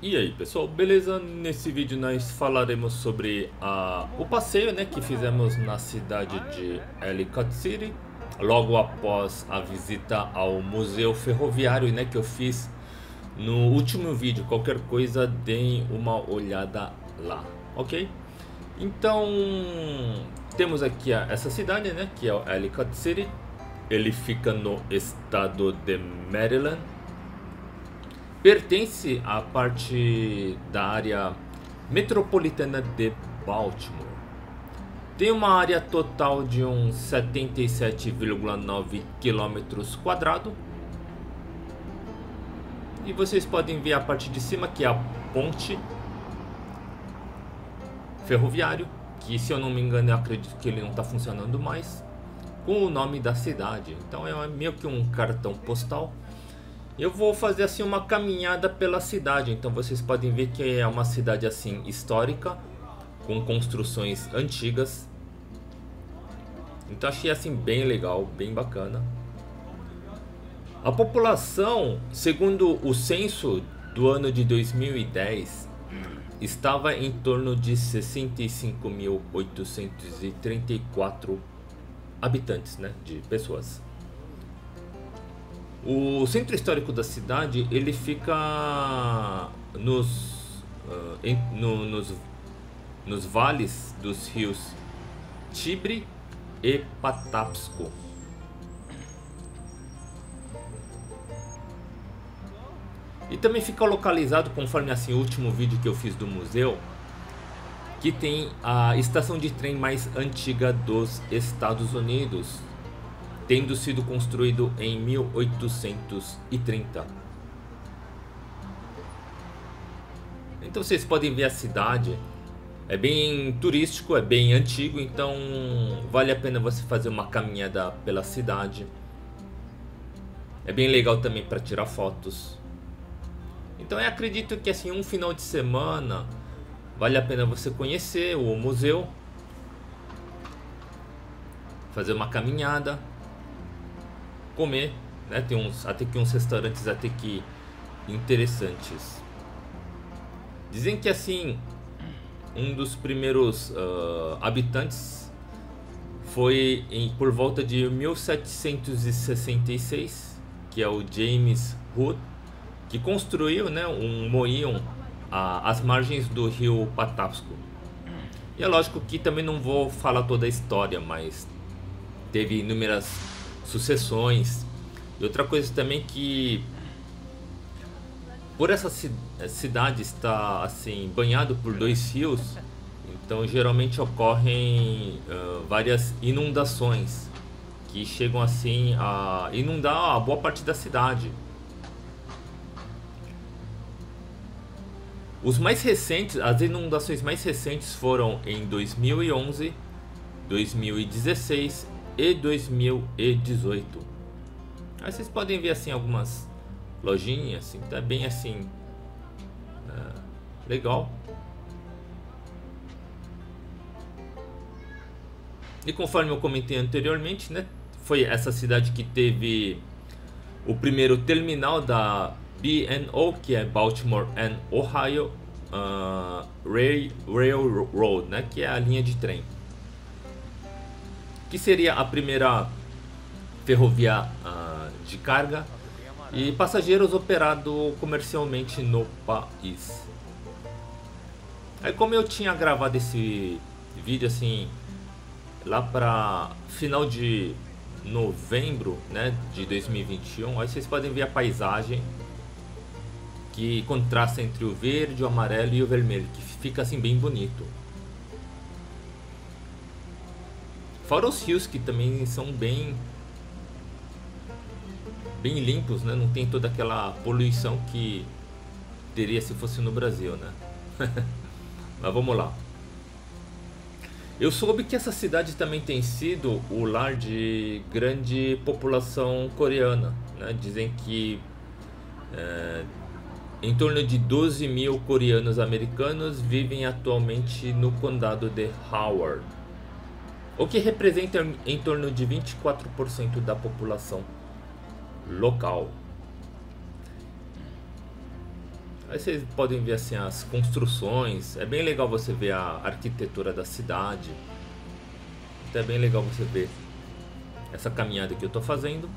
E aí pessoal, beleza? Nesse vídeo nós falaremos sobre o passeio, né, que fizemos na cidade de Ellicott City, logo após a visita ao museu ferroviário, né, que eu fiz no último vídeo. Qualquer coisa, deem uma olhada lá, ok? Então temos aqui essa cidade, né, que é o Ellicott City. Ele fica no estado de Maryland. Pertence à parte da área metropolitana de Baltimore. Tem uma área total de uns 77,9 quilômetros quadrados. E vocês podem ver a parte de cima, que é a ponte ferroviário, que, se eu não me engano, eu acredito que ele não está funcionando mais, com o nome da cidade. Então é meio que um cartão postal. Eu vou fazer assim uma caminhada pela cidade. Então vocês podem ver que é uma cidade assim histórica, com construções antigas. Então achei assim bem legal, bem bacana. A população, segundo o censo do ano de 2010, estava em torno de 65.834 habitantes, né, de pessoas. O centro histórico da cidade, ele fica nos vales dos rios Tibre e Patapsco. E também fica localizado, conforme assim o último vídeo que eu fiz do museu, que tem a estação de trem mais antiga dos Estados Unidos, tendo sido construído em 1830. Então vocês podem ver a cidade. É bem turístico, é bem antigo, então vale a pena você fazer uma caminhada pela cidade. É bem legal também para tirar fotos. Então eu acredito que assim um final de semana vale a pena você conhecer o museu, fazer uma caminhada, comer, né? Tem até que uns restaurantes até que interessantes. Dizem que assim um dos primeiros habitantes foi por volta de 1766, que é o James Hood, que construiu, né, um moinho às margens do rio Patapsco. E é lógico que também não vou falar toda a história, mas teve inúmeras sucessões. E outra coisa também, que por essa cidade estar assim banhado por dois rios, então geralmente ocorrem várias inundações que chegam assim a inundar a boa parte da cidade. As inundações mais recentes foram em 2011, 2016 e 2018. Aí vocês podem ver assim algumas lojinhas, assim, tá bem assim legal. E conforme eu comentei anteriormente, né, foi essa cidade que teve o primeiro terminal da B&O, que é Baltimore and Ohio Railroad, né, que é a linha de trem, que seria a primeira ferrovia de carga e passageiros operado comercialmente no país. Aí, como eu tinha gravado esse vídeo assim lá para final de novembro, né, de 2021, aí vocês podem ver a paisagem que contrasta entre o verde, o amarelo e o vermelho, que fica assim bem bonito. Fora os rios, que também são bem limpos, né? Não tem toda aquela poluição que teria se fosse no Brasil, né? Mas vamos lá. Eu soube que essa cidade também tem sido o lar de grande população coreana, né? Dizem que em torno de 12 mil coreanos americanos vivem atualmente no condado de Howard, o que representa em torno de 24% da população local. Aí vocês podem ver assim as construções. É bem legal você ver a arquitetura da cidade. Então é bem legal você ver essa caminhada que eu tô fazendo.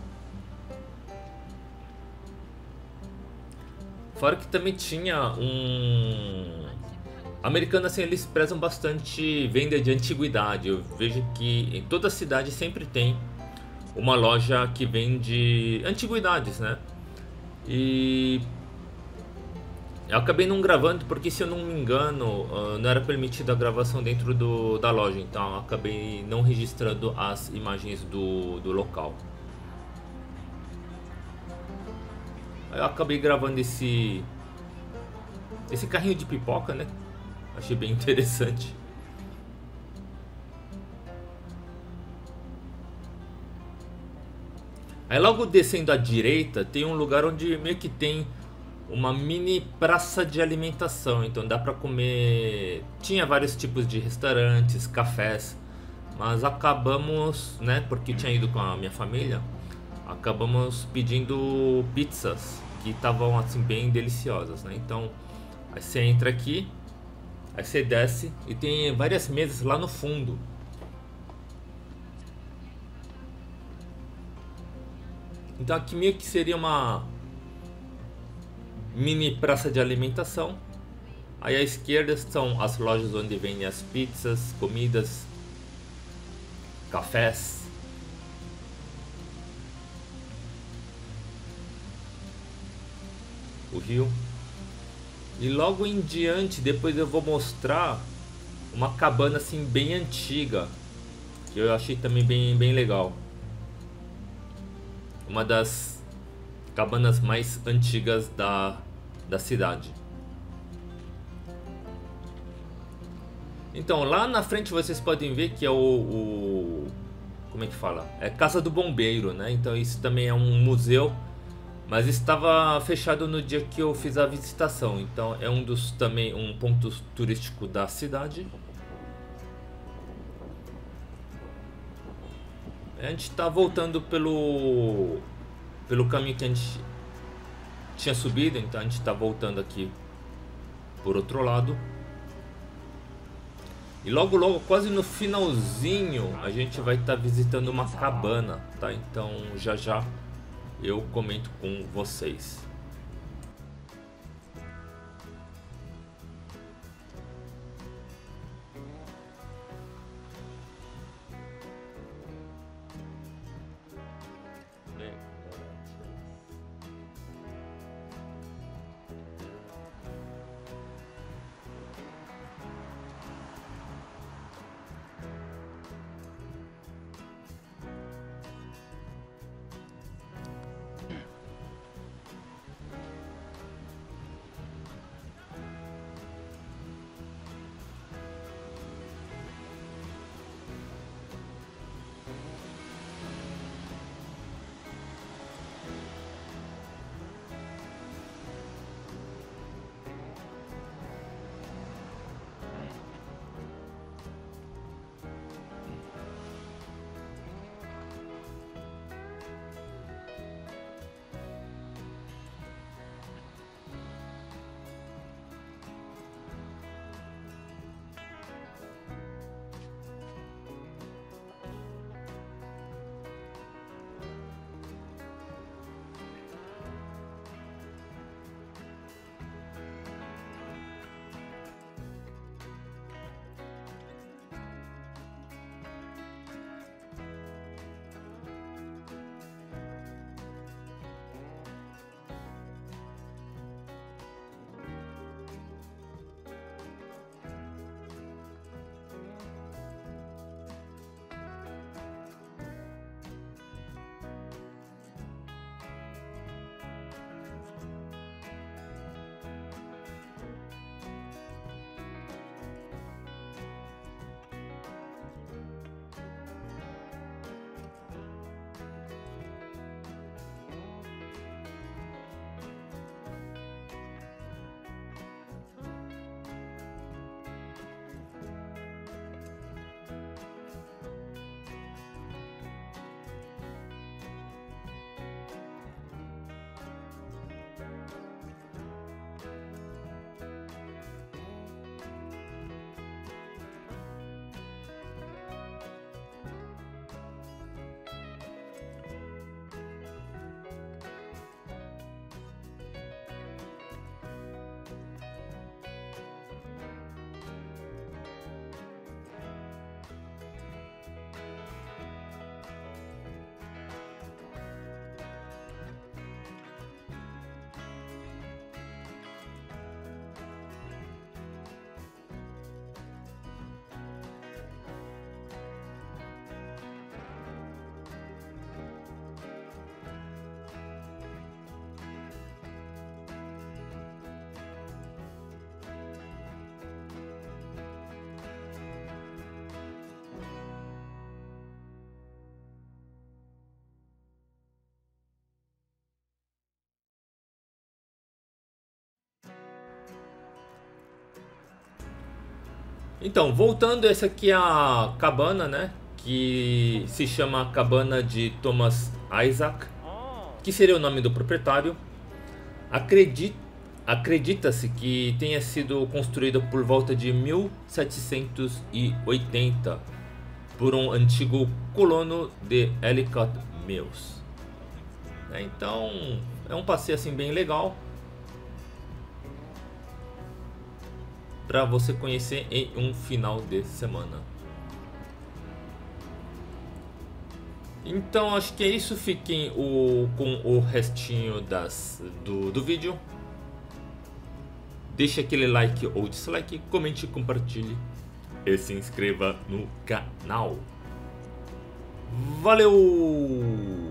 Fora que também tinha um... Americano, assim, eles prezam bastante venda de antiguidade. Eu vejo que em toda cidade sempre tem uma loja que vende antiguidades, né? E eu acabei não gravando porque, se eu não me engano, não era permitida a gravação dentro da loja. Então eu acabei não registrando as imagens do local. Aí eu acabei gravando esse carrinho de pipoca, né? Achei bem interessante. Aí logo descendo à direita tem um lugar onde meio que tem uma mini praça de alimentação. Então dá pra comer. Tinha vários tipos de restaurantes, cafés. Mas acabamos, né? Porque tinha ido com a minha família. Acabamos pedindo pizzas que estavam assim bem deliciosas, né? Então aí você entra aqui. Aí você desce e tem várias mesas lá no fundo. Então aqui meio que seria uma mini praça de alimentação. Aí à esquerda são as lojas onde vendem as pizzas, comidas, cafés. O rio. E logo em diante, depois eu vou mostrar uma cabana assim bem antiga, que eu achei também bem legal. Uma das cabanas mais antigas da cidade. Então lá na frente vocês podem ver que é como é que fala? É Casa do Bombeiro, né? Então isso também é um museu, mas estava fechado no dia que eu fiz a visitação. Então é também um ponto turístico da cidade. A gente está voltando pelo caminho que a gente tinha subido, então a gente está voltando aqui por outro lado. E logo, quase no finalzinho, a gente vai estar visitando uma cabana, tá? Então já eu comento com vocês. Então, voltando, essa aqui é a cabana, né? Que se chama Cabana de Thomas Isaac, que seria o nome do proprietário. Acredita-se que tenha sido construída por volta de 1780 por um antigo colono de Ellicott Mills. Então, é um passeio assim bem legal para você conhecer em um final de semana. Então acho que é isso, fiquem com o restinho do vídeo. Deixe aquele like ou dislike, comente, compartilhe e se inscreva no canal. Valeu!